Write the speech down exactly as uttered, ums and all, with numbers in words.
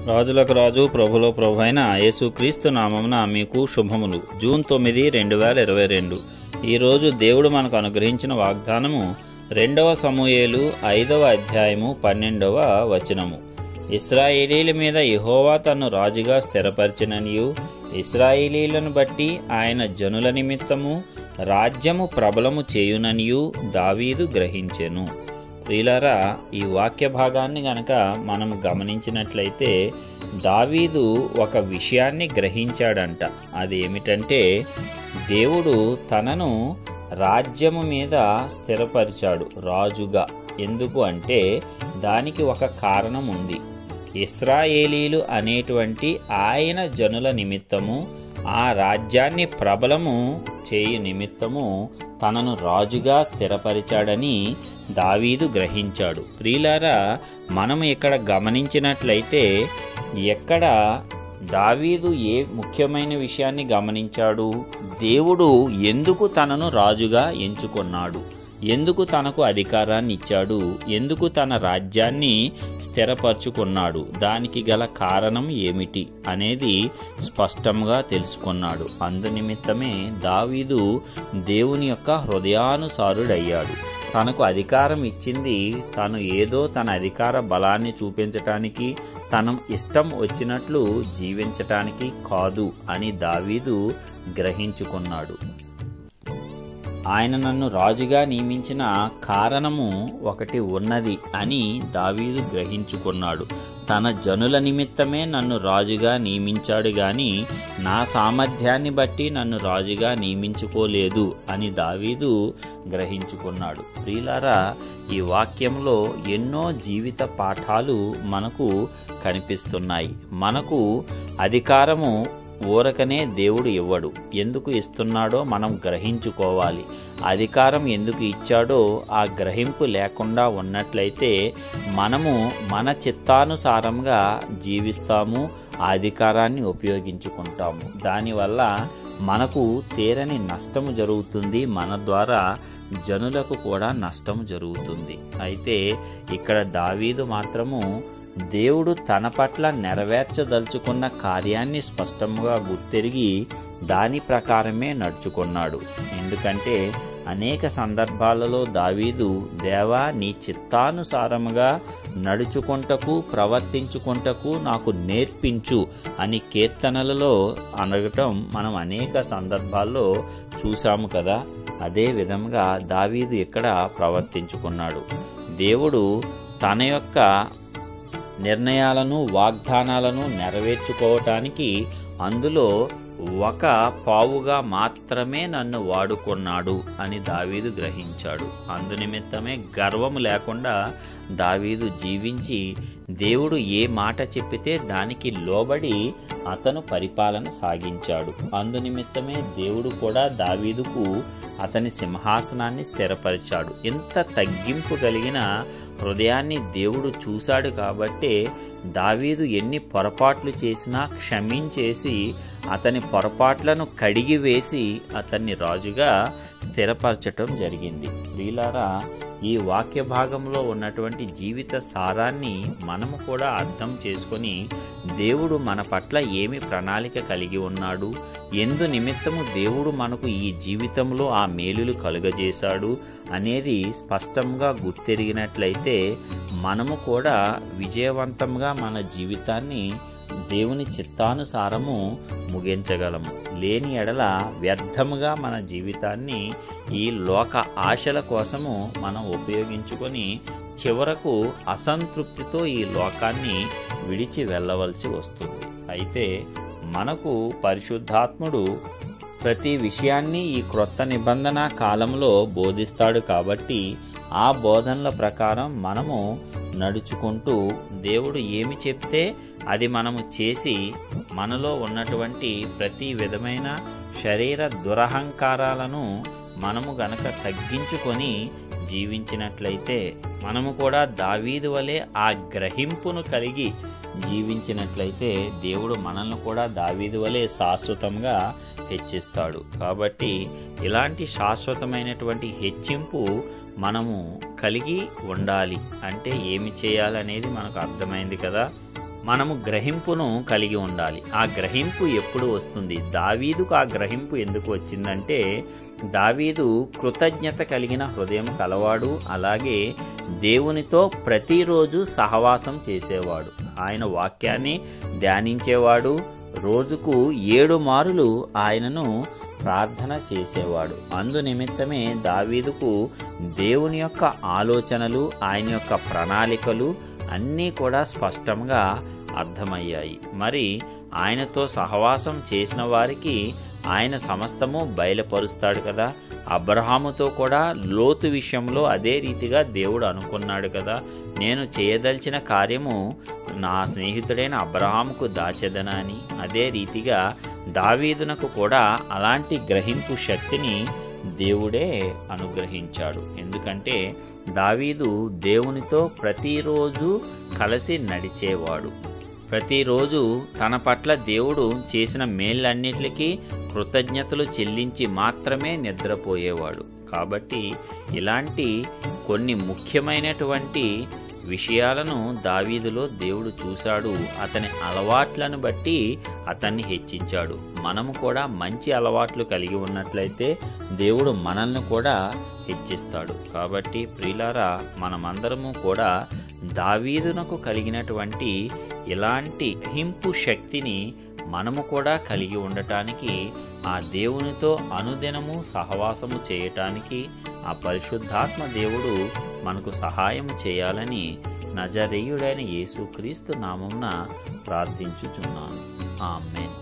రాజులకు రాజు ప్రభులో ప్రభు అయిన యేసుక్రీస్తు నామమున మీకు శుభములు. జూన్ తొమ్మిది రెండు వేల ఇరవై రెండు ఈరోజు దేవుడు మనకు అనుగ్రహించిన వాగ్దానము రెండవ సమూయేలు ఐదవ అధ్యాయము పన్నెండవ వచనము. ఇశ్రాయేలీల మీద యెహోవా తన్ను రాజుగా స్థిరపరిచిననియు ఇశ్రాయేలీలను బట్టి ఆయన జనుల నిమిత్తము రాజ్యము ప్రబలము చేయుననియు దావీదు గ్రహించెను. ప్రియులారా, ఈ వాక్య భాగాన్ని గనక మనం గమనించినట్లయితే దావీదు ఒక విషయాన్ని గ్రహించాడంట. అదేమిటంటే దేవుడు తనను రాజ్యము మీద స్థిరపరిచాడు రాజుగా. ఎందుకు అంటే దానికి ఒక కారణం ఉంది. ఇశ్రాయేలీలు అనేటువంటి ఆయన జనుల నిమిత్తము ఆ రాజ్యాన్ని ప్రబలము చేయు నిమిత్తము తనను రాజుగా స్థిరపరిచాడని దావీదు గ్రహించాడు. ప్రియులారా, మనం ఇక్కడ గమనించినట్లయితే ఎక్కడ దావీదు ఏ ముఖ్యమైన విషయాన్ని గమనించాడు? దేవుడు ఎందుకు తనను రాజుగా ఎంచుకున్నాడు, ఎందుకు తనకు అధికారాన్ని ఇచ్చాడు, ఎందుకు తన రాజ్యాన్ని స్థిరపరచుకున్నాడు, దానికి గల కారణం ఏమిటి అనేది స్పష్టంగా తెలుసుకున్నాడు. అందునిమిత్తమే దావీదు దేవుని యొక్క హృదయానుసారుడయ్యాడు. తనకు అధికారం ఇచ్చింది తను ఏదో తన అధికార బలాన్ని చూపించటానికి, తన ఇష్టం వచ్చినట్లు జీవించటానికి కాదు అని దావీదు గ్రహించుకున్నాడు. ఆయన నన్ను రాజుగా నియమించిన కారణము ఒకటి ఉన్నది అని దావీదు గ్రహించుకున్నాడు. తన జనుల నిమిత్తమే నన్ను రాజుగా నియమించాడు గాని నా సామర్థ్యాన్ని బట్టి నన్ను రాజుగా నియమించుకోలేదు అని దావీదు గ్రహించుకున్నాడు. ప్రియులారా, ఈ వాక్యంలో ఎన్నో జీవిత పాఠాలు మనకు కనిపిస్తున్నాయి. మనకు అధికారము ఊరకనే దేవుడు ఇవ్వడు. ఎందుకు ఇస్తున్నాడో మనం గ్రహించుకోవాలి. అధికారం ఎందుకు ఇచ్చాడో ఆ గ్రహింపు లేకుండా ఉన్నట్లయితే మనము మన చిత్తానుసారంగా జీవిస్తాము, ఆ అధికారాన్ని ఉపయోగించుకుంటాము. దానివల్ల మనకు తీరని నష్టము జరుగుతుంది, మన ద్వారా జనులకు కూడా నష్టం జరుగుతుంది. అయితే ఇక్కడ దావీదు మాత్రము దేవుడు తన పట్ల నెరవేర్చదలుచుకున్న కార్యాన్ని స్పష్టంగా గుర్తెరిగి దాని ప్రకారమే నడుచుకున్నాడు. ఎందుకంటే అనేక సందర్భాలలో దావీదు, దేవా నీ చిత్తానుసారముగా నడుచుకుంటకు ప్రవర్తించుకుంటకు నాకు నేర్పించు అని కీర్తనలలో అనగటం మనం అనేక సందర్భాల్లో చూసాము కదా. అదే విధంగా దావీదు ఇక్కడ ప్రవర్తించుకున్నాడు. దేవుడు తన యొక్క నిర్ణయాలను వాగ్దానాలను నెరవేర్చుకోవటానికి అందులో ఒక పావుగా మాత్రమే నన్ను వాడుకున్నాడు అని దావీదు గ్రహించాడు. అందునిమిత్తమే గర్వము లేకుండా దావీదు జీవించి దేవుడు ఏ మాట చెప్పితే దానికి లోబడి అతను పరిపాలన సాగించాడు. అందునిమిత్తమే దేవుడు కూడా దావీదుకు అతని సింహాసనాన్ని స్థిరపరిచాడు. ఇంత తగ్గింపు కలిగిన హృదయాన్ని దేవుడు చూశాడు కాబట్టే దావీదు ఎన్ని పొరపాట్లు చేసినా క్షమించేసి అతని పొరపాట్లను కడిగి వేసి అతన్ని రాజుగా స్థిరపరచటం జరిగింది. ప్రియులారా, ఈ వాక్య భాగంలో ఉన్నటువంటి జీవిత సారాన్ని మనము కూడా అర్థం చేసుకొని దేవుడు మన పట్ల ఏమి ప్రణాళిక కలిగి ఉన్నాడు, ఎందు నిమిత్తము దేవుడు మనకు ఈ జీవితంలో ఆ మేలులు కలుగజేశాడు అనేది స్పష్టంగా గుర్తెరిగినట్లయితే మనము కూడా విజయవంతంగా మన జీవితాన్ని దేవుని చిత్తానుసారము ముగించగలము. లేని ఎడల వ్యర్థముగా మన జీవితాన్ని ఈ లోక ఆశల కోసము మనం ఉపయోగించుకొని చివరకు అసంతృప్తితో ఈ లోకాన్ని విడిచి వెళ్ళవలసి వస్తుంది. అయితే మనకు పరిశుద్ధాత్ముడు ప్రతి విషయాన్ని ఈ క్రొత్త నిబంధన కాలంలో బోధిస్తాడు కాబట్టి ఆ బోధనల ప్రకారం మనము నడుచుకుంటూ దేవుడు ఏమి చెప్తే అది మనము చేసి మనలో ఉన్నటువంటి ప్రతి విధమైన శరీర దురహంకారాలను మనము గనక తగ్గించుకొని జీవించినట్లయితే మనము కూడా దావీదు వలె ఆ గ్రహింపును కలిగి జీవించినట్లయితే దేవుడు మనల్ని కూడా దావీదు వలె శాశ్వతంగా హెచ్చిస్తాడు. కాబట్టి ఇలాంటి శాశ్వతమైనటువంటి హెచ్చింపు మనము కలిగి ఉండాలి. అంటే ఏమి చేయాలనేది మనకు అర్థమైంది కదా. మనము గ్రహింపును కలిగి ఉండాలి. ఆ గ్రహింపు ఎప్పుడు వస్తుంది? దావీదుకు ఆ గ్రహింపు ఎందుకు వచ్చిందంటే, దావీదు కృతజ్ఞత కలిగిన హృదయం కలవాడు, అలాగే దేవునితో ప్రతిరోజు సహవాసం చేసేవాడు. ఆయన వాక్యాన్ని ధ్యానించేవాడు, రోజుకు ఏడు మారులు ఆయనను ప్రార్థన చేసేవాడు. అందు నిమిత్తమే దావీదుకు దేవుని యొక్క ఆలోచనలు, ఆయన యొక్క ప్రణాళికలు అన్నీ కూడా స్పష్టంగా అర్థమయ్యాయి. మరి ఆయనతో సహవాసం చేసిన వారికి ఆయన సమస్తము బయలుపరుస్తాడు కదా. అబ్రహాముతో కూడా లోతు విషయంలో అదే రీతిగా దేవుడు అనుకున్నాడు కదా, నేను చేయదలిచిన కార్యము నా స్నేహితుడైన అబ్రహాముకు దాచెదనా అని. అదే రీతిగా దావీదునకు కూడా అలాంటి గ్రహింపు శక్తిని దేవుడే అనుగ్రహించాడు. ఎందుకంటే దావీదు దేవునితో ప్రతిరోజు కలిసి నడిచేవాడు. ప్రతిరోజు తన పట్ల దేవుడు చేసిన మేళ్ళన్నిటికీ కృతజ్ఞతలు చెల్లించి మాత్రమే నిద్రపోయేవాడు. కాబట్టి ఇలాంటి కొన్ని ముఖ్యమైనటువంటి విషయాలను దావీదులో దేవుడు చూశాడు. అతని అలవాట్లను బట్టి అతన్ని హెచ్చించాడు. మనము కూడా మంచి అలవాట్లు కలిగి ఉన్నట్లయితే దేవుడు మనల్ని కూడా హెచ్చిస్తాడు. కాబట్టి ప్రియులారా, మనమందరము కూడా దావీదునకు కలిగినటువంటి ఇలాంటి గ్రహింపు శక్తిని మనము కూడా కలిగి ఉండటానికి, ఆ దేవునితో అనుదినము సహవాసము చేయటానికి ఆ పరిశుద్ధాత్మ దేవుడు మనకు సహాయం చేయాలని నజరేయుడైన యేసుక్రీస్తు నామమున ప్రార్థించుచున్నాను. ఆమేన్.